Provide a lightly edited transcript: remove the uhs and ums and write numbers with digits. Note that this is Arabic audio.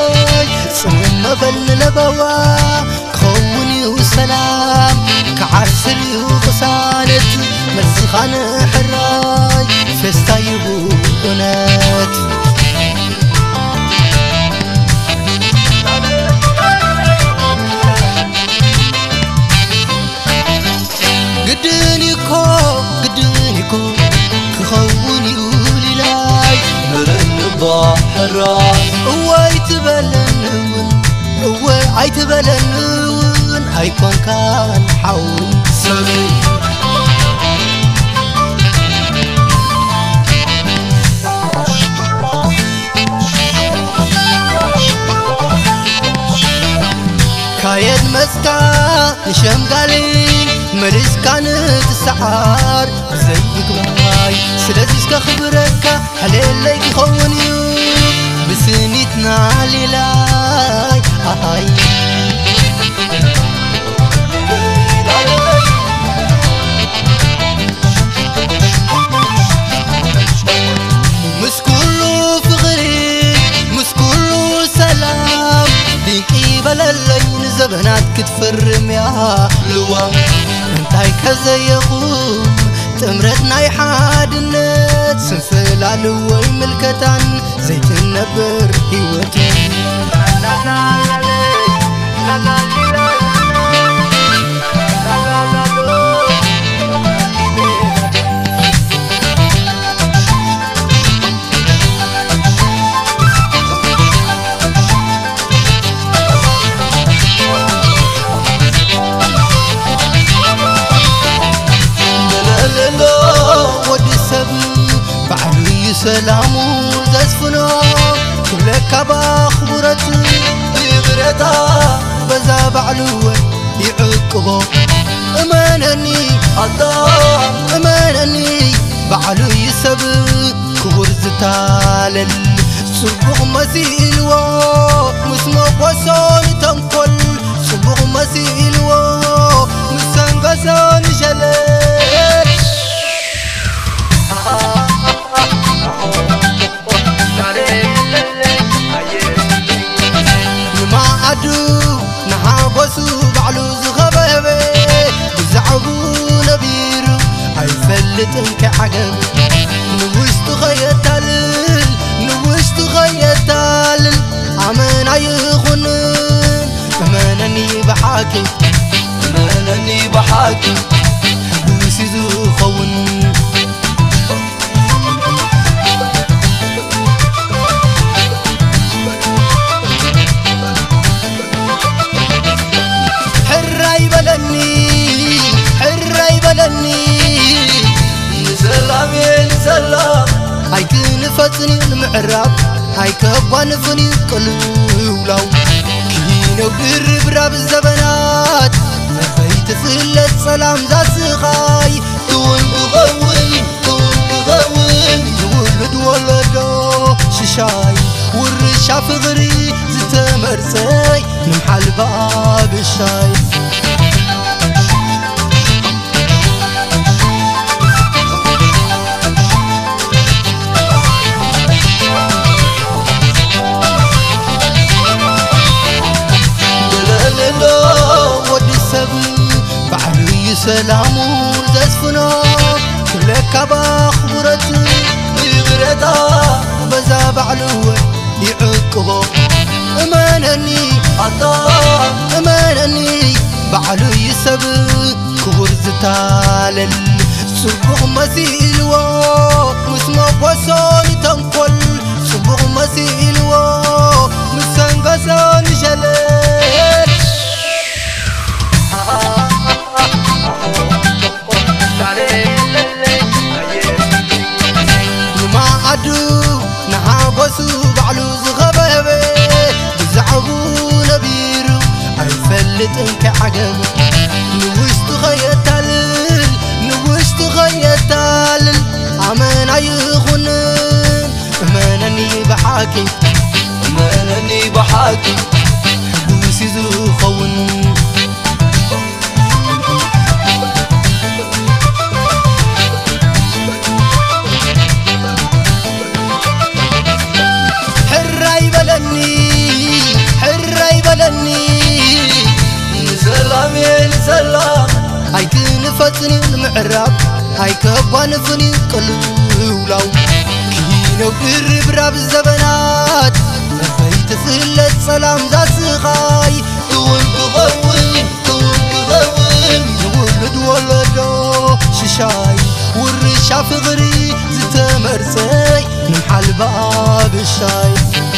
صمم بل لبوا كوني وسلام كعسري وغسانت مرزخان حراي فستايبو بنات قدنيكو كخوني وليلاي مرن بحرا ويتبلنون هيكون كان حول سري كايد مسكا نشمقالي مريس كانت السعار زي قباي سلازيسك خبرك حليلك يخوني بسنيتنا ليلاي هاي مسكولو فغري مسكولو سلام دينكي بلالين زبنات كتفرم يا لوام انتاي كذا يقوم تمرتنا يحادنت سنفل علوي ملكتان زيت النبر هيوتي سلامو زسفنو كلك باخبرت بغرتا بزا بعلو يعقبو امانني الله امانني بعلو يسب كبر زتالل صبغ مسيلو مسمو وصون تنقل صبغ مسيلو مسنقصون جلال نحابسو بعلو زغبابي بزعبو نبيرو هيفلتنك عقب نوشتو خيتالل عمان عيخونن امانني بحاكي حبوسي ذو خون فتني المعراب هاي كبان فني قلولاو كينو بربراب الزبنات نفيت فلت سلام ذات سخاي تون بغون ولدو ششاي والرشا فغري زتمرسي نمحل باب الشاي سلامو زسفنو كلك باخبرت بغرتا بزا بعلو يعقبو امانني الله امانني بعلو يسب كبر زتالل صبغ مسيلو مسمو وصون تنقل صبغ مسيلو مسنقصون جلال نحابسو بعلو زغبابي بزعبو نبيرو هيفلتنك عقب نوشتو خيتالل عمان عيخونن امانني بحاكي حبوسي ذو خون حراي بلني فتني المعراب هاي كبان فني قلولاو كينو بربراب الزبنات نفيت فلت سلام ذا سخاي تون تغون ولدو ششاي والرشا في غري زتمرسي نمحل باب الشاي